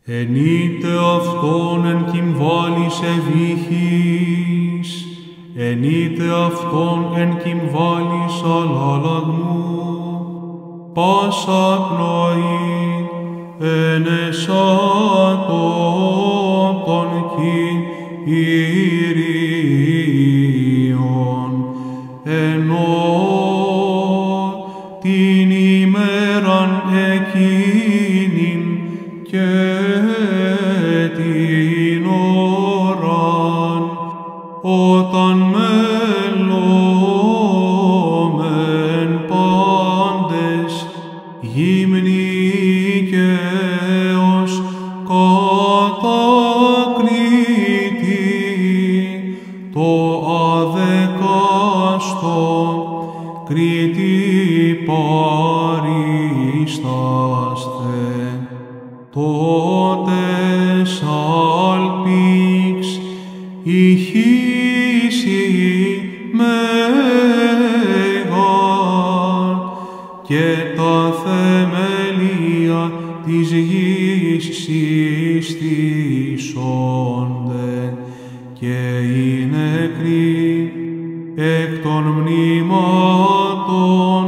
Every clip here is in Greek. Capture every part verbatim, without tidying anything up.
Ενείτε αυτόν εν κυμβάλης ευήχης, ενείτε αυτόν εν κυμβάλης αλλαλαγμού, πάσα πνοή ενεσάτω των Κύριων, ενώ την ημέραν εκείνην και την ώραν, όταν μελόμεν πάντες γύμνοι και ως κατακρίτη το αδεκάστο κρίτη παρίσταστε, τότε σάλπιξ ηχήσει μέγαν και τα θεμέλια της γης συστήσονται και οι νεκροί εκ των μνημάτων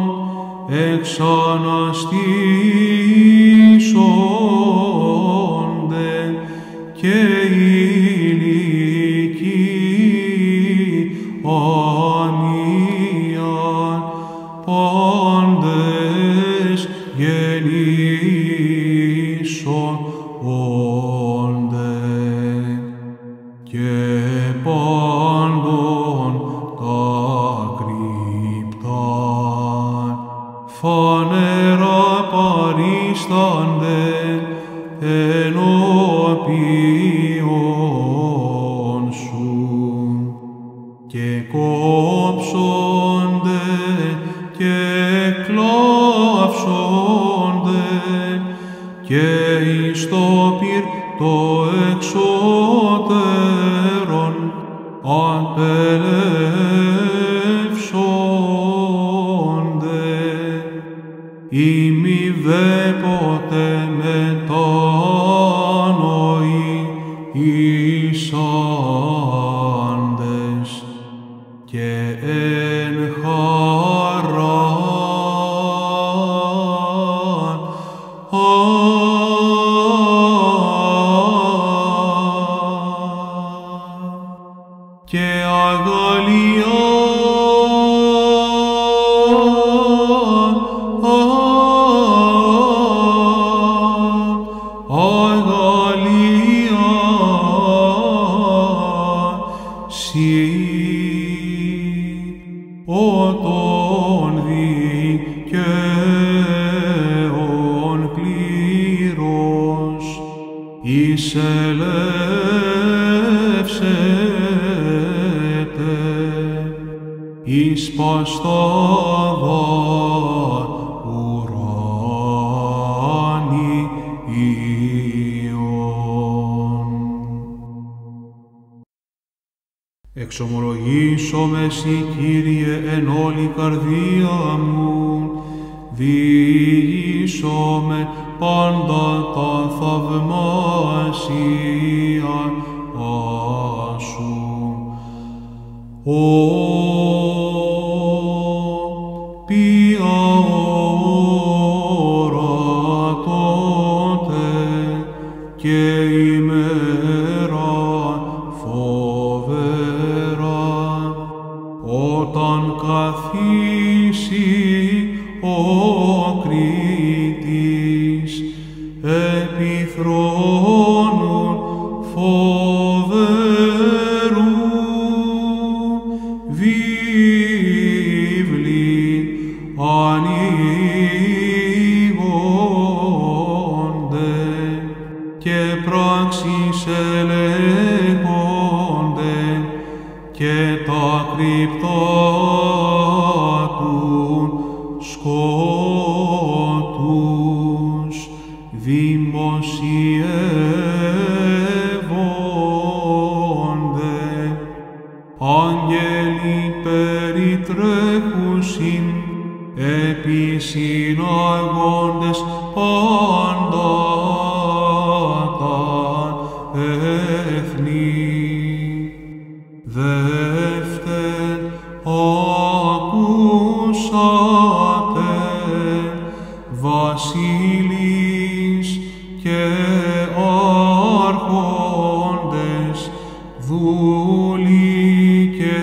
εξαναστήσονται και οι ηλικοί ανίαν πάντες γεννήσονται και πάντων τα κρυπτάν φανερά παρίστανται ενώπιον σου και κόψονται και κλάψονται και εις το πυρ το εξώτερον απελεύσονται, ημι δε ποτέ μετάνοοι ήσαντες και εν χαράν και αγαλία αγαλία σοι ότον δικαίων κλήρος εισελεύσετε εις παστάδα ουράνιον. Εξομολογήσομαι σοι, Κύριε, εν όλη καρδία μου, διηγήσομαι πάντα τα θαυμάσια σου. Ω ποια ώρα τότε και ημέρα φοβερά, όταν καθίσει ο Κρήτης επί θρόνου φοβερού, βίβλοι ανοίγονται και πράξεις ελέγονται και τα κρυπτά του σκότους δημοσιεύονται. Άγγελοι περιτρέχουσιν επισυνάγοντες πάντα τα και άρχοντες, δούλοι και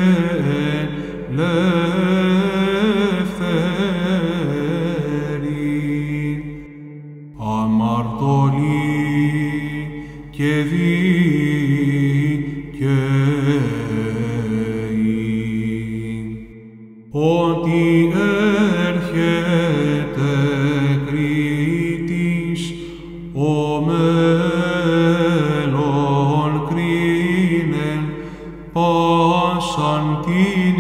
ελεύθεροι, αμαρτωλοί και δίκαιοι, ότι έρχεται Κρήτης, ο μέλλον κρίνεν πάσαν την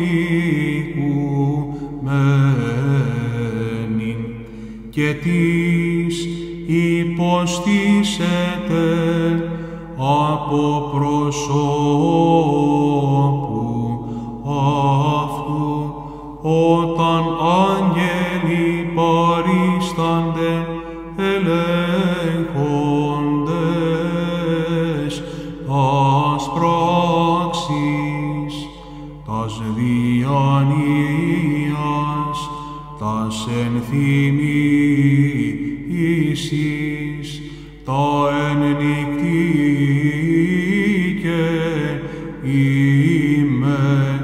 οικουμένην, και της υποστήσεται από προσώπου αυτού, όταν άγγελοι παρίστανται ελέγχοντες τας πράξεις, τας διανοίας, τας ενθυμίσεις, τα εν νυχτή και ημέρα.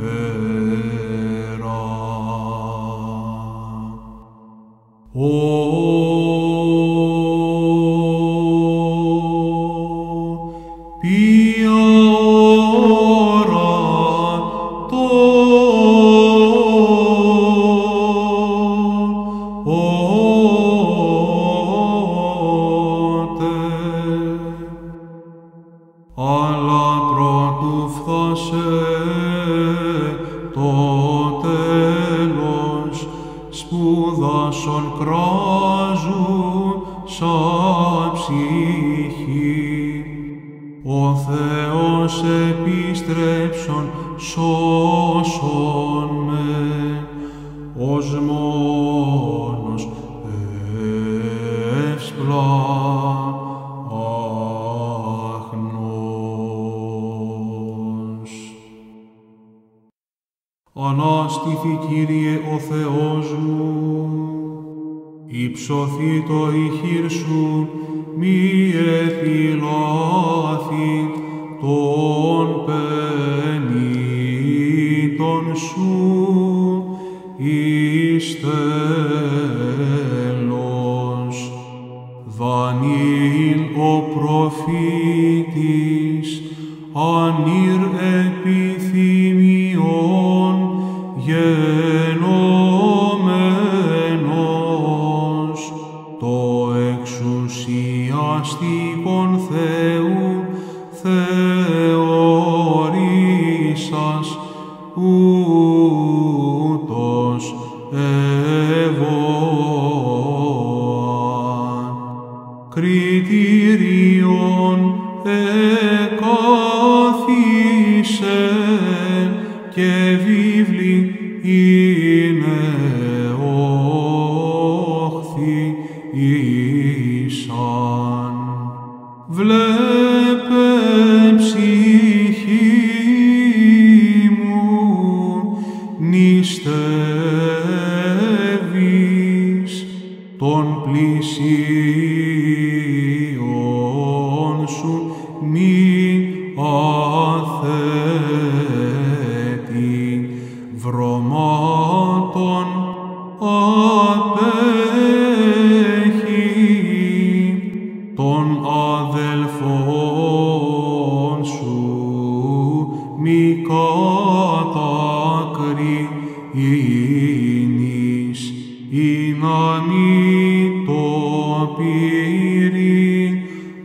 Ποια ώρα τότε, αλλά πρώτου φθάσε το τέλος, σπούδασον κράζουν σαν ψυχή, ο Θεός επιστρέψον σώσον με, ως μόνος ευσπλάχνος. Ανάστηθη, Κύριε, ο Θεός μου, υψωθεί το ηχείρ σου, μη επιλάθη των πενήτων σου εις τέλος. Δανιήλ ο προφήτης, ανήρ επιθυμιών γενομένος, το εξουσιαστικον Θεού θεωρήσας, ούτως ευώαν. Κριτήριον εκάθισε και βίβλοι είναι όχθη ήσαν. Βλέπε ψυχή μου, νηστεύεις των πλησίων σου, μη αθέτη βρωμάτων απέχει των αδελφών σου, μη κατακρίνεις, ή να μη το πήρει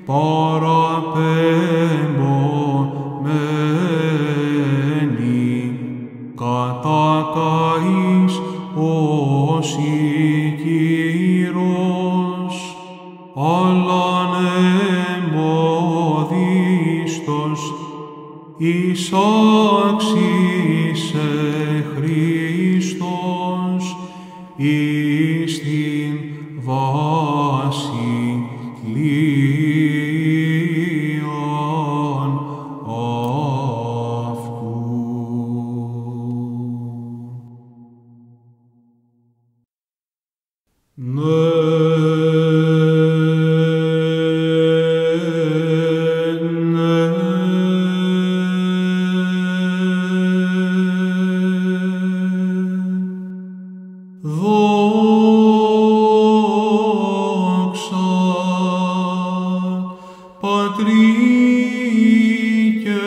παραπέμπομένη, κατακαείς ως οικείρος, αλλά εμποδίστος εισάξισε Χριστός εις την βασιλείαν αυτού. Ναι. Πατρί και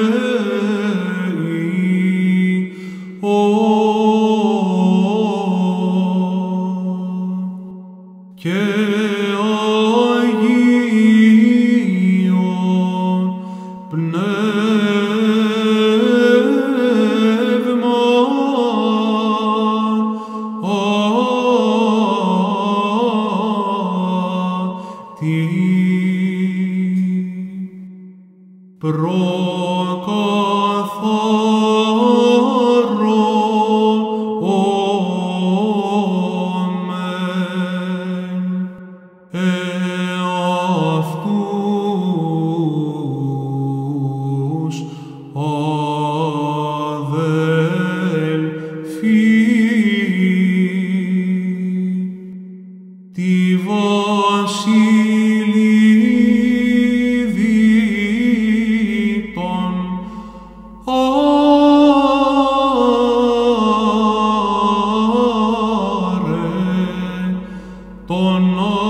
Υιό και Αγίον Πνεύμα τι προκαθαρώμεν εαυτούς αδελφοί τη βασιλειδίτων άρε των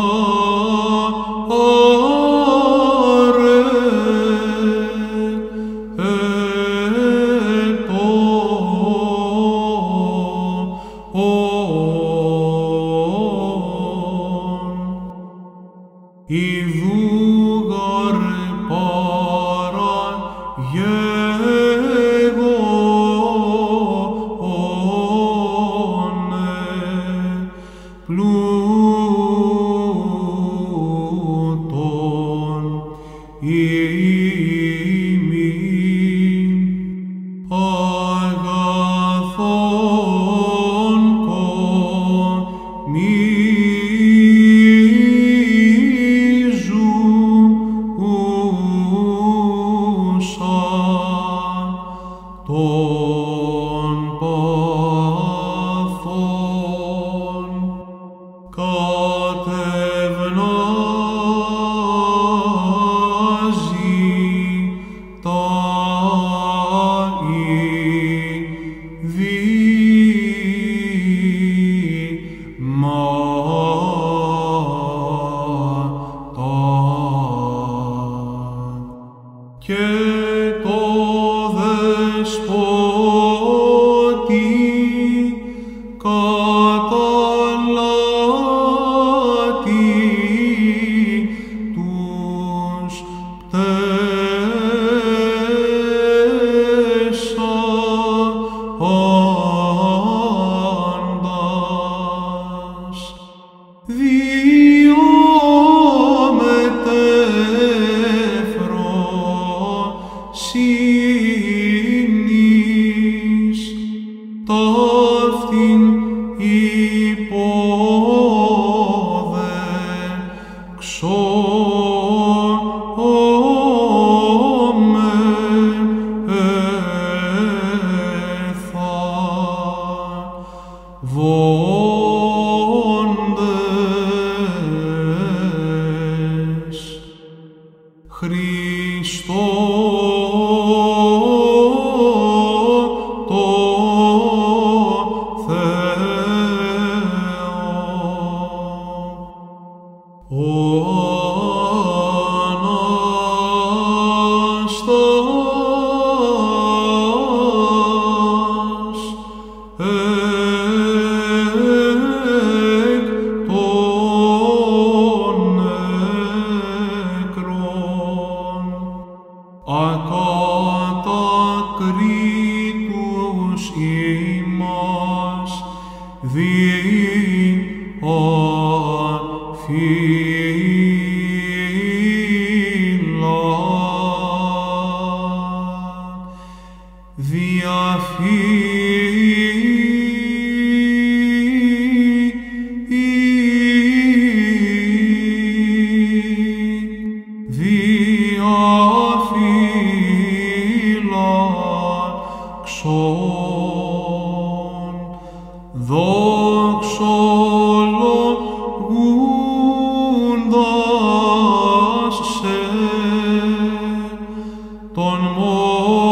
άρε Ιδούγαρ παραγεγόνε πλούτον ημίν αγαθόν κομίζουσαν των παθών κατευνάζει τα ιδρύματα και το δεσπότη καταλάτι τους πτέσαντας δύο μετεφροσύνης ταύτην υπόδεξόμεν έθα βόντες Χριστό το Θεό ο Αναστάς εκ των νεκρών ακατακρίτους ημάς δι' διαφυλάξον δοξολογούντας σε τον